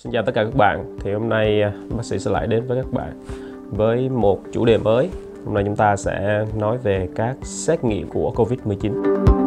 Xin chào tất cả các bạn. Thì hôm nay bác sĩ sẽ lại đến với các bạn với một chủ đề mới. Hôm nay chúng ta sẽ nói về các xét nghiệm của Covid-19.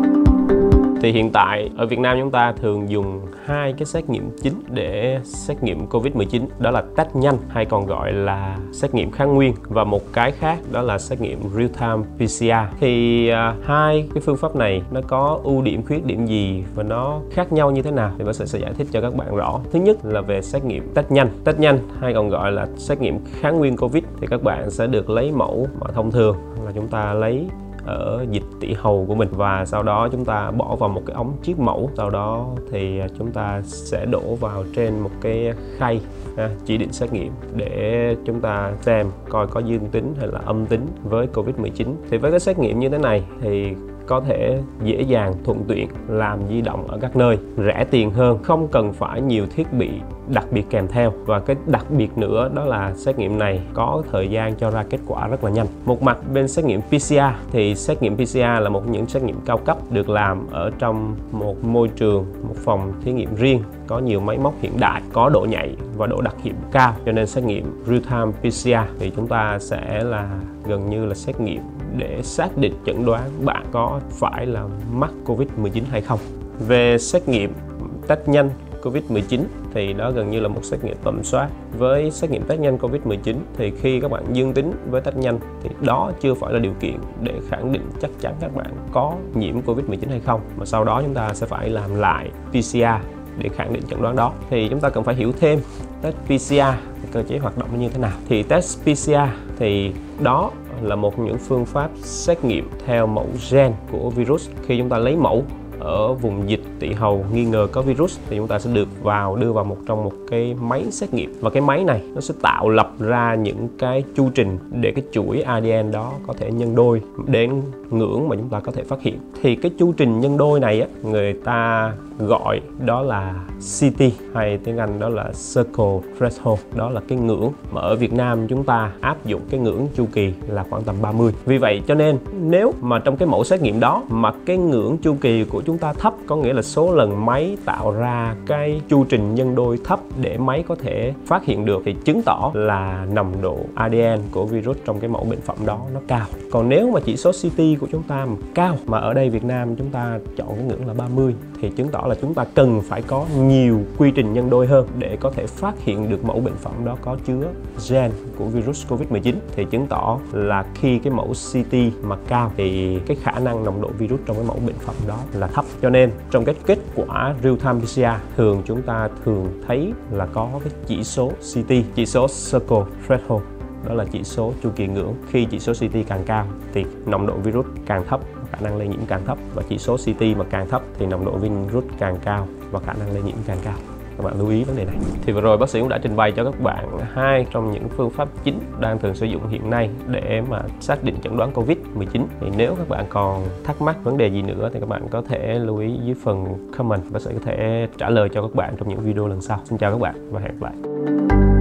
Thì hiện tại ở Việt Nam chúng ta thường dùng hai cái xét nghiệm chính để xét nghiệm Covid-19, đó là test nhanh hay còn gọi là xét nghiệm kháng nguyên, và một cái khác đó là xét nghiệm real-time PCR. Thì hai cái phương pháp này nó có ưu điểm khuyết điểm gì và nó khác nhau như thế nào thì bác sĩ sẽ giải thích cho các bạn rõ. Thứ nhất là về xét nghiệm test nhanh hay còn gọi là xét nghiệm kháng nguyên Covid, thì các bạn sẽ được lấy mẫu mà thông thường là chúng ta lấy ở dịch tỵ hầu của mình, và sau đó chúng ta bỏ vào một cái ống chiết mẫu, sau đó thì chúng ta sẽ đổ vào trên một cái khay chỉ định xét nghiệm để chúng ta xem coi có dương tính hay là âm tính với Covid-19. Thì với cái xét nghiệm như thế này thì có thể dễ dàng thuận tiện làm di động ở các nơi, rẻ tiền hơn, không cần phải nhiều thiết bị đặc biệt kèm theo. Và cái đặc biệt nữa đó là xét nghiệm này có thời gian cho ra kết quả rất là nhanh. Một mặt bên xét nghiệm PCR thì xét nghiệm PCR là một những xét nghiệm cao cấp được làm ở trong một môi trường, một phòng thí nghiệm riêng, có nhiều máy móc hiện đại, có độ nhạy và độ đặc hiệu cao. Cho nên xét nghiệm real-time PCR thì chúng ta sẽ là gần như là xét nghiệm để xác định chẩn đoán bạn có phải là mắc Covid-19 hay không. Về xét nghiệm test nhanh Covid-19 thì đó gần như là một xét nghiệm tầm soát. Với xét nghiệm test nhanh Covid-19 thì khi các bạn dương tính với test nhanh thì đó chưa phải là điều kiện để khẳng định chắc chắn các bạn có nhiễm Covid-19 hay không, mà sau đó chúng ta sẽ phải làm lại PCR để khẳng định chẩn đoán đó. Thì chúng ta cần phải hiểu thêm test PCR, cơ chế hoạt động như thế nào. Thì test PCR thì đó là một trong những phương pháp xét nghiệm theo mẫu gen của virus. Khi chúng ta lấy mẫu ở vùng dịch tỵ hầu nghi ngờ có virus thì chúng ta sẽ đưa vào trong một cái máy xét nghiệm, và cái máy này nó sẽ tạo lập ra những cái chu trình để cái chuỗi ADN đó có thể nhân đôi đến ngưỡng mà chúng ta có thể phát hiện. Thì cái chu trình nhân đôi này á, người ta gọi đó là CT, hay tiếng Anh đó là Circle Threshold, đó là cái ngưỡng mà ở Việt Nam chúng ta áp dụng cái ngưỡng chu kỳ là khoảng tầm 30. Vì vậy cho nên nếu mà trong cái mẫu xét nghiệm đó mà cái ngưỡng chu kỳ của chúng ta thấp, có nghĩa là số lần máy tạo ra cái chu trình nhân đôi thấp để máy có thể phát hiện được, thì chứng tỏ là nồng độ ADN của virus trong cái mẫu bệnh phẩm đó nó cao. Còn nếu mà chỉ số CT của chúng ta mà cao, mà ở đây Việt Nam chúng ta chọn cái ngưỡng là 30, thì chứng tỏ là chúng ta cần phải có nhiều quy trình nhân đôi hơn để có thể phát hiện được mẫu bệnh phẩm đó có chứa gen của virus Covid-19. Thì chứng tỏ là khi cái mẫu CT mà cao thì cái khả năng nồng độ virus trong cái mẫu bệnh phẩm đó là thấp. Cho nên trong cái kết quả real-time PCR chúng ta thường thấy là có cái chỉ số CT, chỉ số Circle Threshold, đó là chỉ số chu kỳ ngưỡng. Khi chỉ số CT càng cao thì nồng độ virus càng thấp, khả năng lây nhiễm càng thấp, và chỉ số CT mà càng thấp thì nồng độ virus càng cao và khả năng lây nhiễm càng cao. Các bạn lưu ý vấn đề này. Thì vừa rồi bác sĩ cũng đã trình bày cho các bạn hai trong những phương pháp chính đang thường sử dụng hiện nay để mà xác định chẩn đoán Covid-19. Thì nếu các bạn còn thắc mắc vấn đề gì nữa thì các bạn có thể lưu ý dưới phần comment, bác sĩ có thể trả lời cho các bạn trong những video lần sau. Xin chào các bạn và hẹn gặp lại.